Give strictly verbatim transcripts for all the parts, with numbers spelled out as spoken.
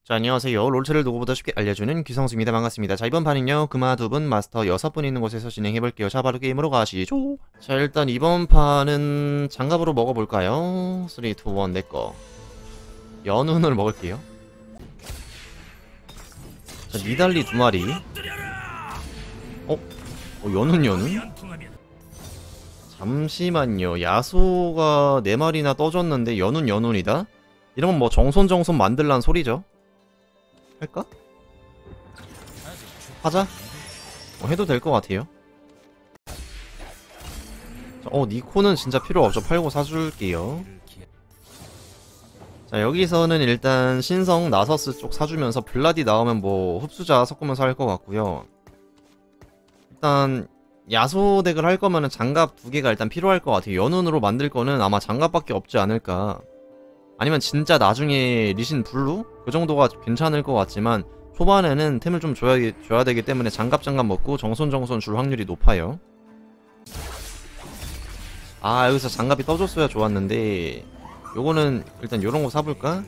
자, 안녕하세요. 롤체를 누구보다 쉽게 알려주는 귀성수입니다. 반갑습니다. 자, 이번 판은요, 금화 두 분, 마스터 여섯 분 있는 곳에서 진행해볼게요. 자, 바로 게임으로 가시죠. 자, 일단 이번 판은 장갑으로 먹어볼까요? 삼, 이, 일, 내꺼. 연운을 먹을게요. 자, 니달리 두 마리. 어? 어, 연운, 연운? 잠시만요. 야소가 네 마리나 떠줬는데 연운, 연운이다? 이러면 뭐 정손정손 만들란 소리죠? 할까? 하자. 어, 해도 될 것 같아요. 자, 어 니코는 진짜 필요 없죠. 팔고 사줄게요. 자, 여기서는 일단 신성 나서스 쪽 사주면서 블라디 나오면 뭐 흡수자 섞으면서 할 것 같고요. 일단 야소 덱을 할 거면은 장갑 두 개가 일단 필요할 것 같아요. 연운으로 만들 거는 아마 장갑밖에 없지 않을까. 아니면 진짜 나중에 리신 블루? 그 정도가 괜찮을 것 같지만 초반에는 템을 좀 줘야, 줘야 되기 때문에 장갑 장갑 먹고 정손 정손 줄 확률이 높아요. 아, 여기서 장갑이 떠줬어야 좋았는데 요거는 일단 요런 거 사볼까?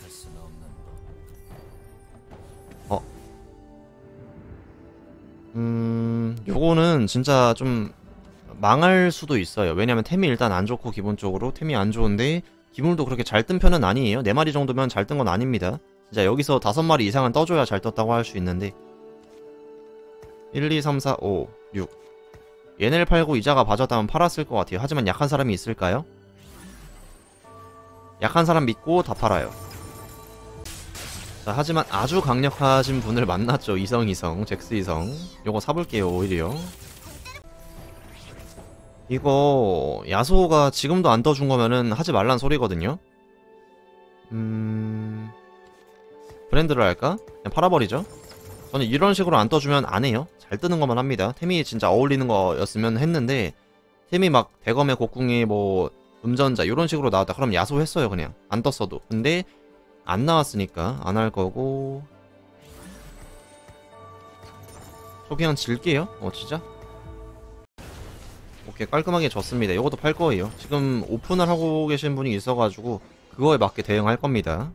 어? 음... 요거는 진짜 좀 망할 수도 있어요. 왜냐면 템이 일단 안 좋고 기본적으로 템이 안 좋은데 기물도 그렇게 잘 뜬 편은 아니에요. 네 마리 정도면 잘 뜬 건 아닙니다. 진짜 여기서 다섯 마리 이상은 떠줘야 잘 떴다고 할 수 있는데 일, 이, 삼, 사, 오, 육 얘네를 팔고 이자가 봐줬다면 팔았을 것 같아요. 하지만 약한 사람이 있을까요? 약한 사람 믿고 다 팔아요. 자, 하지만 아주 강력하신 분을 만났죠. 이성 이성, 잭스 이성. 요거 사볼게요. 오히려 이거 야소가 지금도 안 떠준 거면은 하지 말란 소리거든요. 음... 브랜드를 할까? 그냥 팔아버리죠. 저는 이런 식으로 안 떠주면 안 해요. 잘 뜨는 것만 합니다. 템이 진짜 어울리는 거였으면 했는데 템이 막 대검의 곡궁에 뭐 음전자 이런 식으로 나왔다. 그럼 야소 했어요. 그냥 안 떴어도. 근데 안 나왔으니까 안 할 거고. 저 그냥 질게요. 어 진짜? 오케이, 깔끔하게 졌습니다. 이것도 팔 거예요. 지금 오픈을 하고 계신 분이 있어가지고 그거에 맞게 대응할 겁니다.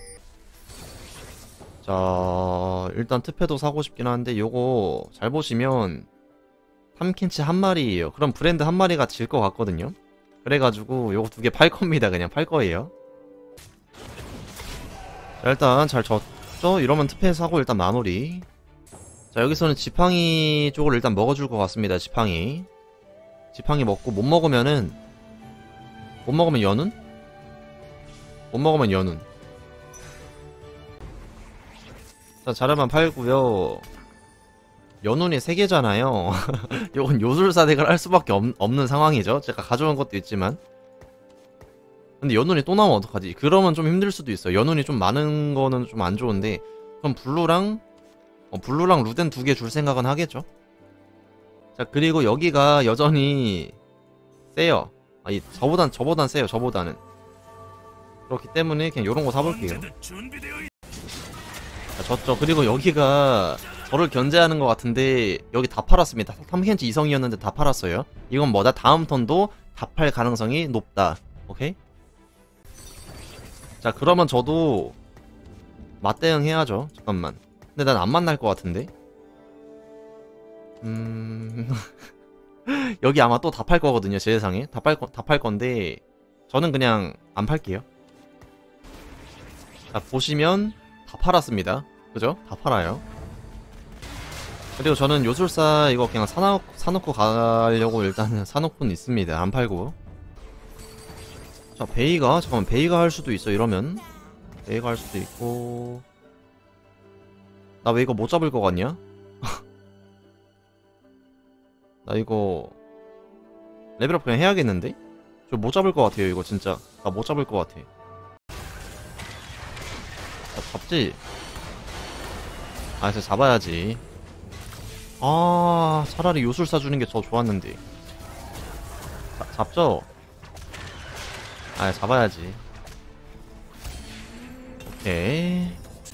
자, 일단 특패도 사고 싶긴 한데 요거 잘 보시면 탐켄치 한 마리예요. 그럼 브랜드 한 마리가 질 것 같거든요. 그래가지고 요거 두 개 팔 겁니다. 그냥 팔 거예요. 자, 일단 잘 졌죠? 이러면 특패 사고 일단 마무리. 자, 여기서는 지팡이 쪽을 일단 먹어줄 것 같습니다. 지팡이 지팡이 먹고 못 먹으면은 못 먹으면 연운? 못 먹으면 연운. 자, 자르만 팔고요. 연운이 세 개잖아요. 이건 요술사 덱을 할 수밖에 없, 없는 상황이죠. 제가 가져온 것도 있지만. 근데 연운이 또 나오면 어떡하지? 그러면 좀 힘들 수도 있어요. 연운이 좀 많은 거는 좀 안 좋은데 그럼 블루랑 어, 블루랑 루덴 두 개 줄 생각은 하겠죠. 자, 그리고 여기가 여전히 세요. 아니, 저보단, 저보단 세요, 저보다는. 그렇기 때문에 그냥 요런 거 사볼게요. 자, 졌죠. 그리고 여기가 저를 견제하는 것 같은데 여기 다 팔았습니다. 탐켄치 이성이었는데 다 팔았어요. 이건 뭐다? 다음 턴도 다 팔 가능성이 높다. 오케이? 자, 그러면 저도 맞대응 해야죠. 잠깐만. 근데 난 안 만날 것 같은데? 음... 여기 아마 또 다 팔 거거든요. 제 예상에 다 팔 다 팔 건데 저는 그냥 안 팔게요. 자, 보시면 다 팔았습니다. 그죠? 다 팔아요. 그리고 저는 요술사 이거 그냥 사놓, 사놓고 가려고 일단은 사놓고는 있습니다. 안 팔고. 자, 베이가 잠깐만, 베이가 할 수도 있어. 이러면 베이가 할 수도 있고. 나 왜 이거 못 잡을 것 같냐? 나 이거 레벨업 그냥 해야겠는데? 저 못 잡을 것 같아요. 이거 진짜 나 못 잡을 것 같아. 아, 잡지? 아, 진짜 잡아야지. 아, 차라리 요술사 주는 게 더 좋았는데. 자, 잡죠? 아, 잡아야지. 오케이.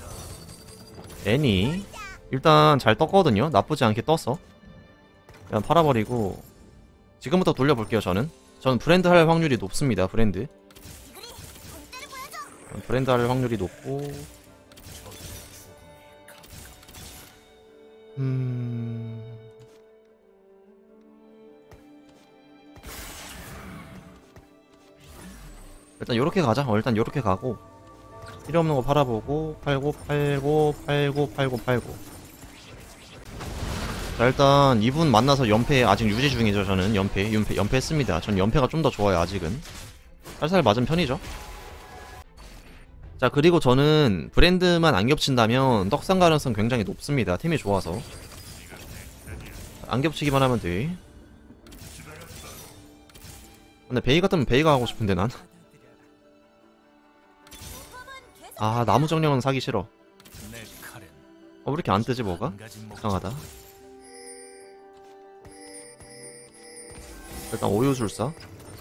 애니 일단 잘 떴거든요. 나쁘지 않게 떴어. 그냥 팔아버리고 지금부터 돌려볼게요. 저는 저는 브랜드 할 확률이 높습니다. 브랜드 브랜드 할 확률이 높고 일단 요렇게 가자. 어, 일단 요렇게 가고 필요 없는 거 팔아보고 팔고 팔고 팔고 팔고 팔고. 자, 일단 이분 만나서 연패 아직 유지 중이죠. 저는 연패 연패 연패했습니다. 전 연패가 좀 더 좋아요. 아직은 살살 맞은 편이죠. 자, 그리고 저는 브랜드만 안 겹친다면 떡상 가능성 굉장히 높습니다. 팀이 좋아서 안 겹치기만 하면 돼. 근데 베이 같으면 베이가 하고 싶은데 난. 아, 나무 정령은 사기 싫어. 어, 왜 이렇게 안 뜨지 뭐가? 이상하다. 일단 오유술사.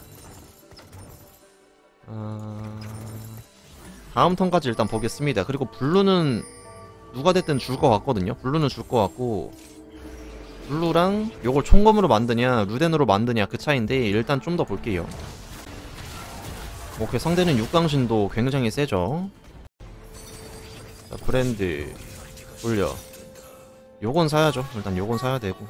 아... 다음 턴까지 일단 보겠습니다. 그리고 블루는 누가 됐든 줄 것 같거든요. 블루는 줄 것 같고, 블루랑 요걸 총검으로 만드냐 루덴으로 만드냐 그 차이인데 일단 좀 더 볼게요. 오케이, 상대는 육강신도 굉장히 세죠. 자, 브랜드 돌려. 요건 사야죠. 일단 요건 사야 되고.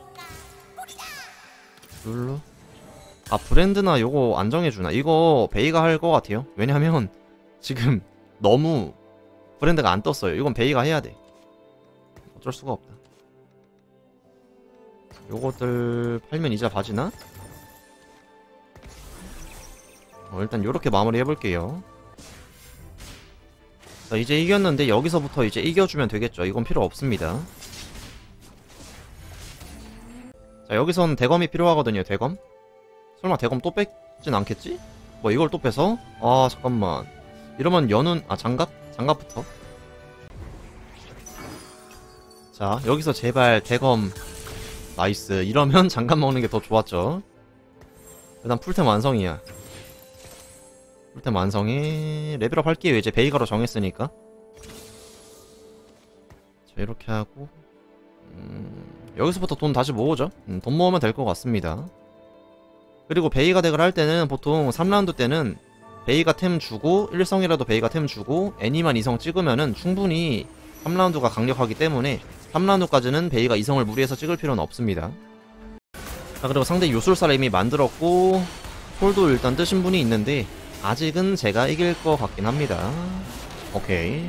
블루. 아, 브랜드나 요거 안 정해주나? 이거 베이가 할 것 같아요. 왜냐면 지금 너무 브랜드가 안 떴어요. 이건 베이가 해야 돼. 어쩔 수가 없다. 요것들 팔면 이자 봐지나? 어, 일단 요렇게 마무리 해볼게요. 자, 이제 이겼는데 여기서부터 이제 이겨주면 되겠죠. 이건 필요 없습니다. 자, 여기선 대검이 필요하거든요. 대검. 설마 대검 또 뺏진 않겠지? 뭐 이걸 또 빼서? 아, 잠깐만. 이러면 연운, 아, 장갑? 장갑부터. 자, 여기서 제발 대검. 나이스. 이러면 장갑 먹는 게 더 좋았죠. 일단 풀템 완성이야. 풀템 완성해. 레벨업 할게요. 이제 베이가로 정했으니까. 자, 이렇게 하고 음, 여기서부터 돈 다시 모으죠. 음, 돈 모으면 될 것 같습니다. 그리고 베이가 덱을 할 때는 보통 삼 라운드 때는 베이가 템 주고 일 성이라도 베이가 템 주고 애니만 이 성 찍으면은 충분히 삼 라운드가 강력하기 때문에 삼 라운드까지는 베이가 이 성을 무리해서 찍을 필요는 없습니다. 자, 그리고 상대 요술사를 이미 만들었고 홀도 일단 뜨신 분이 있는데 아직은 제가 이길 것 같긴 합니다. 오케이.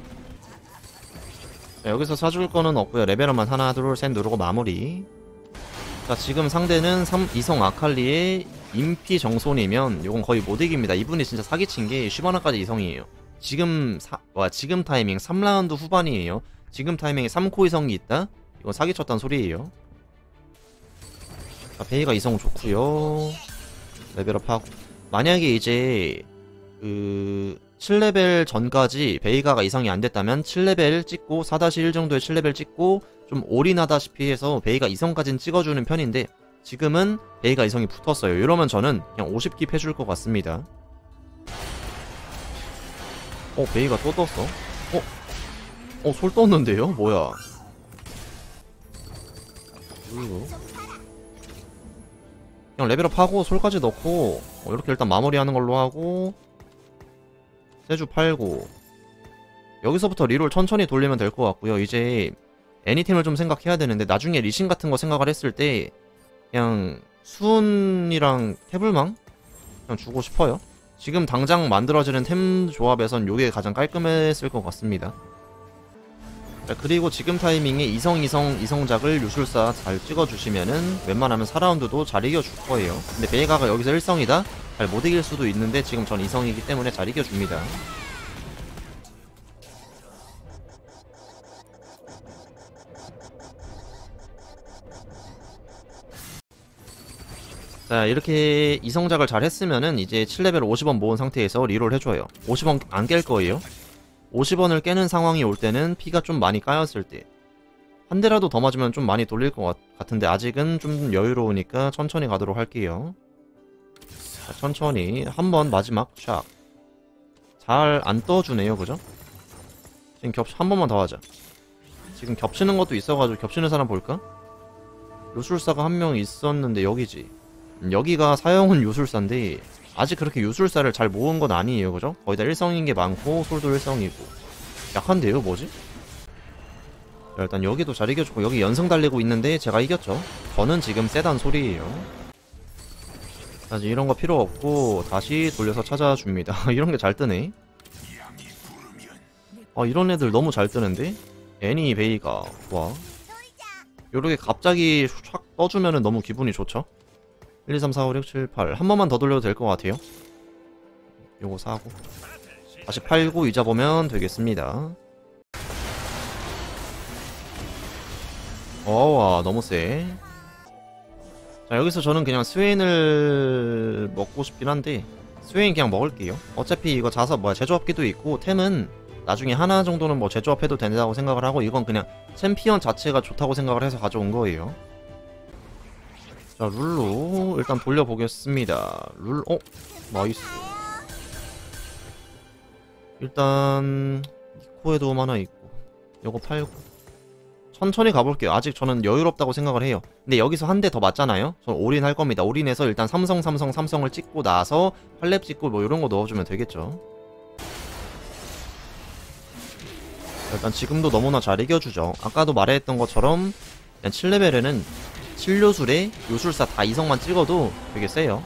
자, 여기서 사줄 거는 없고요. 레벨업만 하나 둘 셋 누르고 마무리. 자, 지금 상대는 삼, 이 성 아칼리의 인피 정손이면 요건 거의 못 이깁니다. 이분이 진짜 사기친 게 슈바나까지 이 성이에요. 지금 사, 와, 지금 타이밍 삼 라운드 후반이에요. 지금 타이밍에 삼 코 이 성이 있다? 이건 사기쳤단 소리예요. 자, 베이가 이 성 좋구요. 레벨업하고 만약에 이제 그 칠 레벨 전까지 베이가가 이 성이 안됐다면 칠 레벨 찍고 사 일 정도의 칠 레벨 찍고 좀 올인하다시피 해서 베이가 이 성까지는 찍어주는 편인데 지금은 베이가 이 성이 붙었어요. 이러면 저는 그냥 오십 킵 해줄 것 같습니다. 어, 베이가 또 떴어? 어? 어, 솔 떴는데요? 뭐야? 이거 그냥 레벨업하고 솔까지 넣고 어, 이렇게 일단 마무리하는 걸로 하고 세주 팔고 여기서부터 리롤 천천히 돌리면 될 것 같고요. 이제 애니템을 좀 생각해야 되는데 나중에 리신 같은 거 생각을 했을 때 그냥 수은이랑 태블망 그냥 주고 싶어요. 지금 당장 만들어지는 템 조합에선 요게 가장 깔끔했을 것 같습니다. 자, 그리고 지금 타이밍에 이 성 이 성 이 성작을 유술사 잘 찍어주시면은 웬만하면 사 라운드도 잘 이겨줄 거예요. 근데 베이가가 여기서 일 성이다? 잘 못 이길 수도 있는데 지금 전 이 성이기 때문에 잘 이겨줍니다. 자, 이렇게 이 성작을 잘 했으면은 이제 칠 레벨 오십 원 모은 상태에서 리롤 해줘요. 오십 원 안 깰 거예요. 오십 원을 깨는 상황이 올 때는 피가 좀 많이 까였을 때 한 대라도 더 맞으면 좀 많이 돌릴 것 같은데 아직은 좀 여유로우니까 천천히 가도록 할게요. 자, 천천히 한번 마지막 샥. 잘 안 떠주네요, 그죠? 지금 겹 한 번만 더 하자. 지금 겹치는 것도 있어가지고 겹치는 사람 볼까? 요술사가 한 명 있었는데 여기지. 음, 여기가 사형은 요술사인데 아직 그렇게 요술사를 잘 모은 건 아니에요, 그죠? 거의 다 일 성인 게 많고 솔도 일 성이고 약한데요, 뭐지? 자, 일단 여기도 잘 이겨주고 여기 연승 달리고 있는데 제가 이겼죠. 저는 지금 세단 소리예요. 자, 이제 이런 거 필요 없고 다시 돌려서 찾아줍니다. 이런 게 잘 뜨네. 아, 이런 애들 너무 잘 뜨는데? 애니 베이가 와. 요렇게 갑자기 촥 떠주면은 너무 기분이 좋죠? 일, 이, 삼, 사, 오, 육, 칠, 팔 한 번만 더 돌려도 될 것 같아요. 요거 사고 다시 팔고 이자 보면 되겠습니다. 어와 너무 세. 자, 여기서 저는 그냥 스웨인을 먹고 싶긴 한데 스웨인 그냥 먹을게요. 어차피 이거 자서 뭐야 제조합기도 있고 템은 나중에 하나 정도는 뭐 제조합해도 된다고 생각을 하고 이건 그냥 챔피언 자체가 좋다고 생각을 해서 가져온 거예요. 자, 룰루 일단 돌려보겠습니다. 룰, 어? 나이스. 일단 니코의 도움 하나 있고 요거 팔고 천천히 가볼게요. 아직 저는 여유롭다고 생각을 해요. 근데 여기서 한 대 더 맞잖아요? 저는 올인 할 겁니다. 올인해서 일단 삼성 삼성 삼성을 찍고 나서 팔렙 찍고 뭐 이런 거 넣어주면 되겠죠. 일단 지금도 너무나 잘 이겨주죠. 아까도 말했던 것처럼 그냥 칠 레벨에는 칠요술에 요술사 다 이성만 찍어도 되게 세요.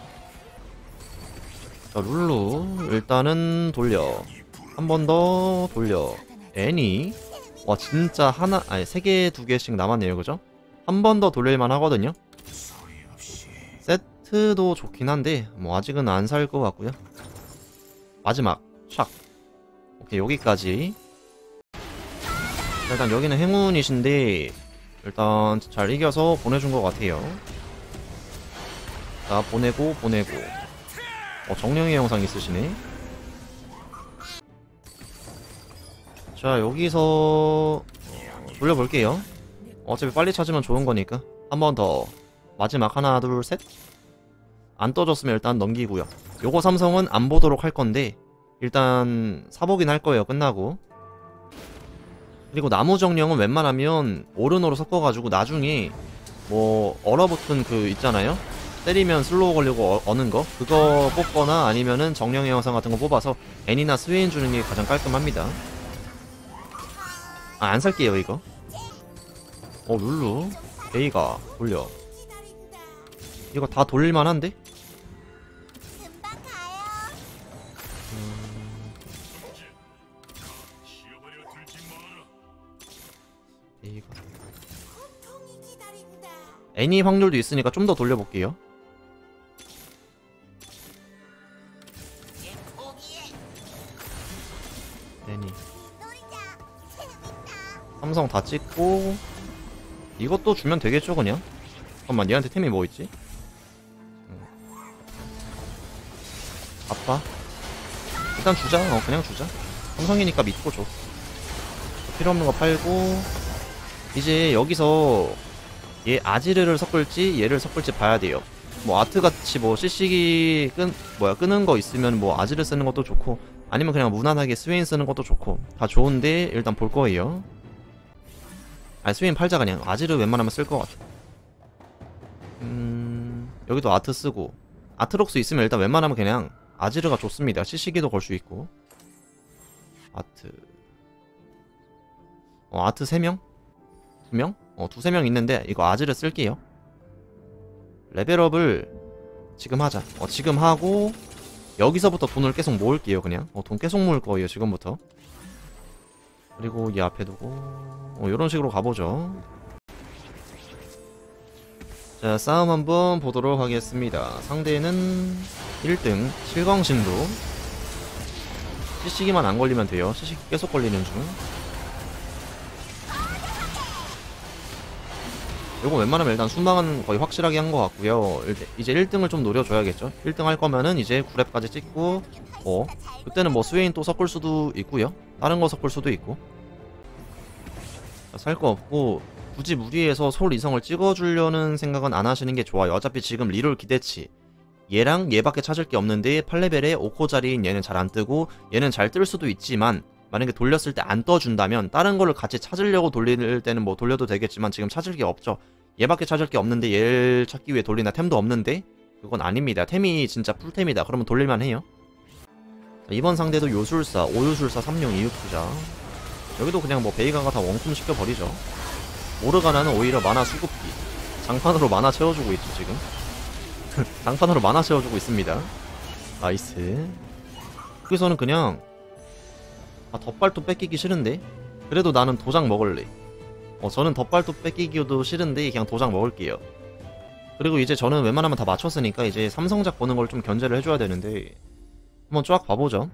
자, 룰루 일단은 돌려. 한 번 더 돌려. 애니 와 진짜 하나 아니 세 개 두 개씩 남았네요. 그죠? 한 번 더 돌릴만 하거든요. 세트도 좋긴 한데 뭐 아직은 안 살 것 같고요. 마지막 촥. 오케이 여기까지. 일단 여기는 행운이신데 일단 잘 이겨서 보내준 것 같아요. 자 보내고 보내고 어 정령의 영상 있으시네. 자 여기서 어, 돌려볼게요. 어차피 빨리 찾으면 좋은 거니까 한 번 더. 마지막 하나 둘 셋. 안 떠졌으면 일단 넘기고요. 요거 삼성은 안 보도록 할 건데 일단 사보긴 할 거예요 끝나고. 그리고 나무 정령은 웬만하면 오른으로 섞어가지고 나중에 뭐 얼어붙은 그 있잖아요? 때리면 슬로우 걸리고 어, 어는 거 그거 뽑거나 아니면은 정령의 영상 같은 거 뽑아서 애니나 스웨인 주는 게 가장 깔끔합니다. 아, 안 살게요 이거. 어 룰루 베이가 돌려. 이거 다 돌릴만한데? 베이가 애니 확률도 있으니까 좀 더 돌려볼게요. 애니 삼성 다 찍고 이것도 주면 되겠죠 그냥? 잠깐만 얘한테 템이 뭐 있지? 아빠 일단 주자. 어 그냥 주자. 삼성이니까 믿고 줘. 필요 없는 거 팔고 이제 여기서 얘 아지르를 섞을지 얘를 섞을지 봐야 돼요. 뭐 아트같이 뭐 씨씨기 끈 뭐야 끄는 거 있으면 뭐 아지르 쓰는 것도 좋고 아니면 그냥 무난하게 스웨인 쓰는 것도 좋고 다 좋은데 일단 볼 거예요. 아니 스웨인 팔자. 그냥 아지르 웬만하면 쓸 것 같아. 음 여기도 아트 쓰고 아트록스 있으면 일단 웬만하면 그냥 아지르가 좋습니다. 씨씨기도 걸 수 있고. 아트 어 아트 세 명? 두 명? 어 두세 명 있는데 이거 아지르 쓸게요. 레벨업을 지금 하자. 어 지금 하고 여기서부터 돈을 계속 모을게요. 그냥 어 돈 계속 모을 거예요 지금부터. 그리고 이 앞에 두고 어 요런 식으로 가보죠. 자 싸움 한번 보도록 하겠습니다. 상대는 일 등 칠광신도. 씨씨기만 안 걸리면 돼요. 씨씨기 계속 걸리는 중. 요거 웬만하면 일단 순방은 거의 확실하게 한 것 같고요. 이제 일 등을 좀 노려줘야겠죠. 일 등 할 거면은 이제 구 렙까지 찍고 어 그때는 뭐 스웨인 또 섞을 수도 있고요. 다른 거 섞을 수도 있고. 살 거 없고 굳이 무리해서 솔 이성을 찍어주려는 생각은 안 하시는 게 좋아요. 어차피 지금 리롤 기대치 얘랑 얘밖에 찾을 게 없는데 팔 레벨에 오 코짜리인 얘는 잘 안 뜨고 얘는 잘 뜰 수도 있지만 만약에 돌렸을 때 안 떠준다면 다른 거를 같이 찾으려고 돌릴 때는 뭐 돌려도 되겠지만 지금 찾을 게 없죠. 얘밖에 찾을 게 없는데 얘를 찾기 위해 돌리나 템도 없는데 그건 아닙니다. 템이 진짜 풀템이다. 그러면 돌릴만 해요. 자, 이번 상대도 요술사, 오요술사, 삼룡, 이육투자. 여기도 그냥 뭐 베이가가 다 원콤 시켜버리죠. 모르가나는 오히려 마나 수급기 장판으로 마나 채워주고 있죠 지금. 장판으로 만화 채워주고 있습니다. 나이스. 여기서는 그냥 아 덧발도 뺏기기 싫은데 그래도 나는 도장 먹을래. 어 저는 덧발도 뺏기기도 싫은데 그냥 도장 먹을게요. 그리고 이제 저는 웬만하면 다 맞췄으니까 이제 삼성작 보는 걸 좀 견제를 해줘야 되는데 한번 쫙 봐보죠.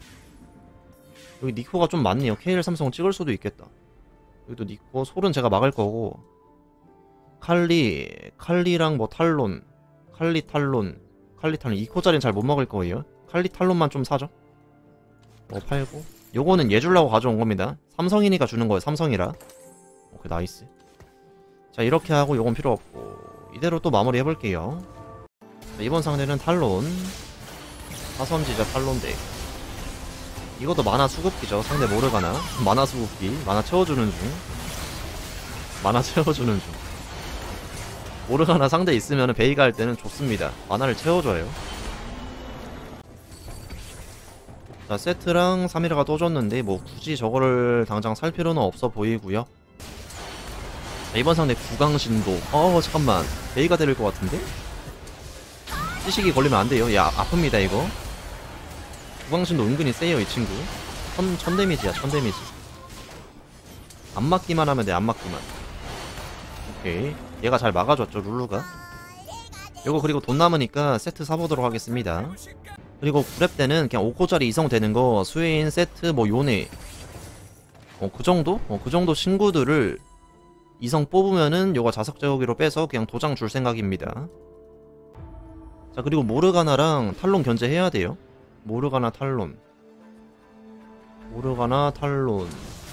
여기 니코가 좀 많네요. 케이엘 삼성 찍을 수도 있겠다. 여기도 니코, 솔은 제가 막을 거고 칼리, 칼리랑 뭐 탈론, 칼리 탈론, 칼리 탈론 이 코짜리는 잘 못 먹을 거예요. 칼리 탈론만 좀 사죠. 뭐 팔고 요거는 얘 주려고 가져온 겁니다. 삼성이니까 주는 거예요. 삼성이라. 오케이 나이스. 자 이렇게 하고 요건 필요 없고 이대로 또 마무리 해볼게요. 자, 이번 상대는 탈론 사선지자 탈론덱. 이것도 만화 수급기죠. 상대 모르가나 만화 수급기 만화 채워주는 중 만화 채워주는 중 모르가나 상대 있으면 베이가 할 때는 좋습니다. 만화를 채워줘요. 자 세트랑 삼이라가 떠줬는데 뭐 굳이 저거를 당장 살 필요는 없어 보이고요. 자, 이번 상대 구강신도 어 잠깐만 베이가 때릴 것 같은데? 시식이 걸리면 안 돼요. 야 아픕니다 이거. 구강신도 은근히 세요 이 친구. 천, 천 데미지야 천 데미지. 안 맞기만 하면 돼 안 맞기만. 오케이 얘가 잘 막아줬죠 룰루가. 요거 그리고 돈 남으니까 세트 사보도록 하겠습니다. 그리고 구랩 때는 그냥 오 코짜리 이성 되는 거 스웨인 세트 뭐 요네 어 그정도? 어 그정도 친구들을 이성 뽑으면은 요거 자석 제거기로 빼서 그냥 도장 줄 생각입니다. 자 그리고 모르가나랑 탈론 견제해야 돼요. 모르가나 탈론 모르가나 탈론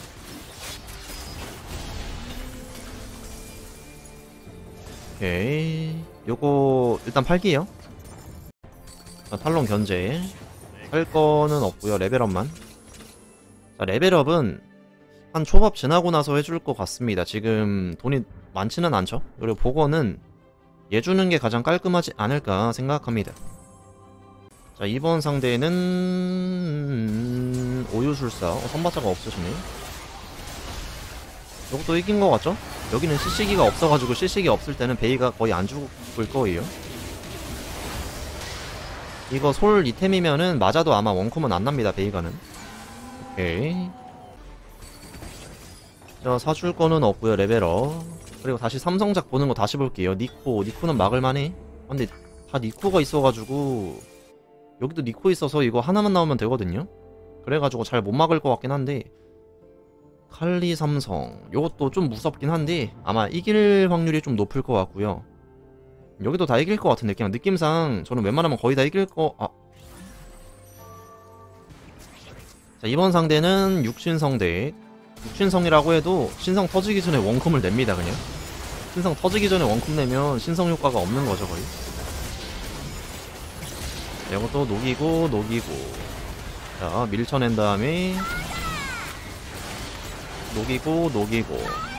오케이 요거 일단 팔게요. 자, 탈론 견제 살 거는 없고요. 레벨업만. 자 레벨업은 한 초밥 지나고 나서 해줄 것 같습니다. 지금 돈이 많지는 않죠. 그리고 복원은 얘 주는 게 가장 깔끔하지 않을까 생각합니다. 자 이번 상대는 음... 오유술사 어, 선바자가 없으시네. 이것도 이긴 것 같죠? 여기는 씨씨기가 없어가지고 씨씨기 없을 때는 베이가 거의 안 죽을 거예요. 이거 솔 이템이면은 맞아도 아마 원콤은 안 납니다 베이가는. 오케이. 자 사줄 거는 없고요 레벨업. 그리고 다시 삼성작 보는 거 다시 볼게요. 니코 니코는 막을만해. 근데 다 니코가 있어가지고 여기도 니코 있어서 이거 하나만 나오면 되거든요. 그래가지고 잘 못 막을 것 같긴 한데 칼리 삼성 요것도 좀 무섭긴 한데 아마 이길 확률이 좀 높을 것 같고요. 여기도 다 이길 것 같은데 그냥 느낌상 저는 웬만하면 거의 다 이길 거... 아. 자 이번 상대는 육신성덱. 육신성이라고 해도 신성 터지기 전에 원컴을 냅니다 그냥. 신성 터지기 전에 원컴 내면 신성 효과가 없는 거죠 거의. 자, 이것도 녹이고 녹이고 자 밀쳐낸 다음에 녹이고 녹이고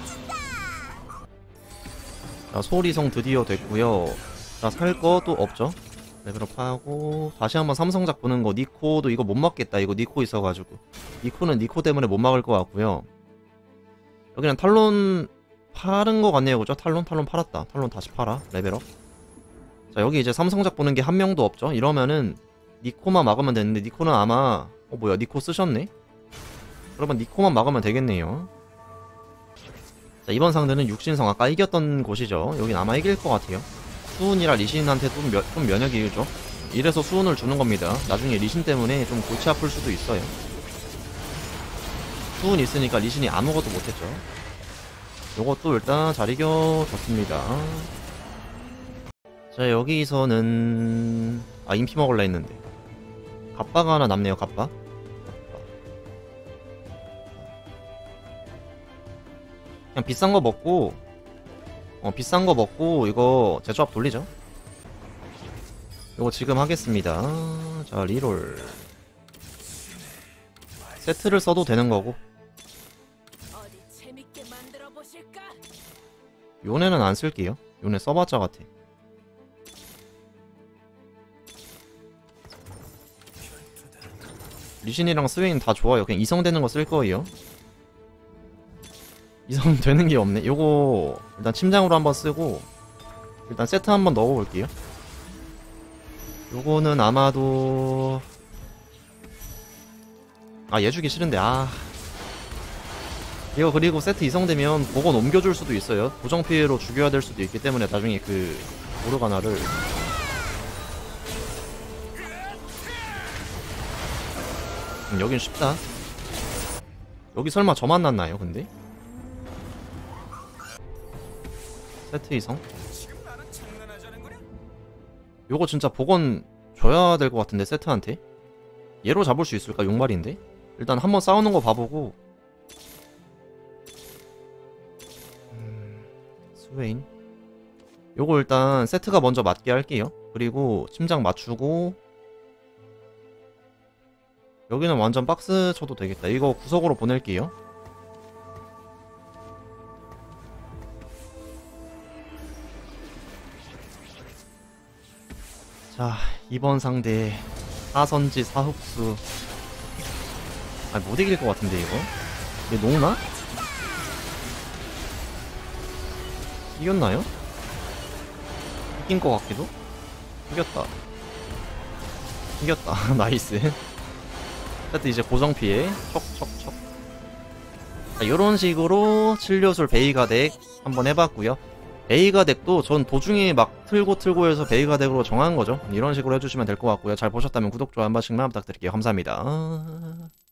자 소리성 드디어 됐고요. 자 살 거 또 없죠. 레벨업 하고 다시 한번 삼성작 보는 거. 니코도 이거 못 막겠다. 이거 니코 있어가지고 니코는 니코 때문에 못 막을 것 같고요. 여기는 탈론 파는 거 같네요 그죠? 탈론 탈론 팔았다. 탈론 다시 팔아. 레벨업. 자 여기 이제 삼성작 보는 게 한 명도 없죠. 이러면은 니코만 막으면 되는데 니코는 아마 어 뭐야 니코 쓰셨네? 그러면 니코만 막으면 되겠네요. 자 이번 상대는 육신성 아까 이겼던 곳이죠. 여긴 아마 이길 것 같아요. 수훈이라 리신한테 좀, 면, 좀 면역이 일죠. 이래서 수훈을 주는 겁니다. 나중에 리신 때문에 좀 골치 아플 수도 있어요. 수훈 있으니까 리신이 아무것도 못했죠. 요것도 일단 잘 이겨줬습니다. 자 여기서는 아 인피 먹을라 했는데 갑바가 하나 남네요. 갑바. 그냥 비싼 거 먹고 어 비싼 거 먹고 이거 제조합 돌리죠. 이거 지금 하겠습니다. 자 리롤 세트를 써도 되는 거고 요네는 안 쓸게요. 요네 써봤자 같아. 리신이랑 스웨인 다 좋아요. 그냥 이성 되는 거 쓸 거예요. 이성 되는 게 없네. 요거 일단 침장으로 한번 쓰고 일단 세트 한번 넣어볼게요. 요거는 아마도 아 얘 주기 싫은데 아 이거 그리고 세트 이성되면 복원 옮겨줄 수도 있어요. 고정 피해로 죽여야 될 수도 있기 때문에 나중에 그 모르가나를 음, 여긴 쉽다. 여기 설마 저 만났나요 근데? 세트 이성? 요거 진짜 복원 줘야 될 것 같은데 세트한테? 얘로 잡을 수 있을까? 용말인데? 일단 한번 싸우는 거 봐보고 음... 스웨인 요거 일단 세트가 먼저 맞게 할게요. 그리고 침장 맞추고 여기는 완전 박스 쳐도 되겠다. 이거 구석으로 보낼게요. 자, 이번 상대 사선지 사흡수. 아, 못 이길 것 같은데 이거? 얘 녹나? 이겼나요? 이긴 것 같기도? 이겼다. 이겼다. 나이스. 하여튼 이제 고정 피해 척척척. 자, 요런 식으로 칠료술 베이가 덱 한번 해봤고요. 베이가 덱도 전 도중에 막 틀고 틀고 해서 베이가 덱으로 정한 거죠. 이런 식으로 해주시면 될 것 같고요. 잘 보셨다면 구독, 좋아요 한 번씩만 부탁드릴게요. 감사합니다.